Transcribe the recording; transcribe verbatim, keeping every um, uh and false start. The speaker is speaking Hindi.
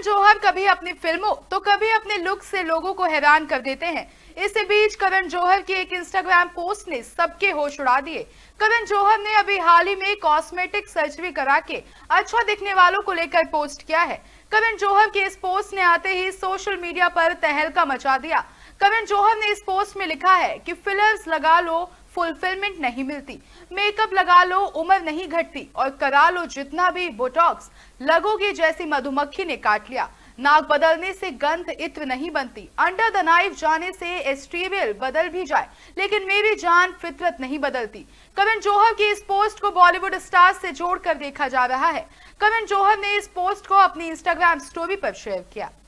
जौहर कभी अपनी फिल्मों तो कभी अपने लुक से लोगों को हैरान कर देते हैं। इसी बीच करण जौहर की एक इंस्टाग्राम पोस्ट ने सबके होश उड़ा दिए। करण जौहर ने अभी हाल ही में कॉस्मेटिक सर्जरी करा के अच्छा दिखने वालों को लेकर पोस्ट किया है। करण जौहर के इस पोस्ट ने आते ही सोशल मीडिया पर तहलका मचा दिया। करण जौहर ने इस पोस्ट में लिखा है कि फिलर्स लगा लो, फुलफिलमेंट नहीं मिलती, मेकअप लगा लो, उम्र नहीं घटती, और करा लो जितना भी बोटॉक्स, लगोगी जैसी मधुमक्खी ने काट लिया। नाक बदलने से गंध इत्र नहीं बनती, अंडर द नाइफ जाने से एस्ट्रीवियल बदल भी जाए, लेकिन मेरी जान फितरत नहीं बदलती। करण जौहर की इस पोस्ट को बॉलीवुड स्टार से जोड़कर देखा जा रहा है। करण जौहर ने इस पोस्ट को अपनी इंस्टाग्राम स्टोरी पर शेयर किया।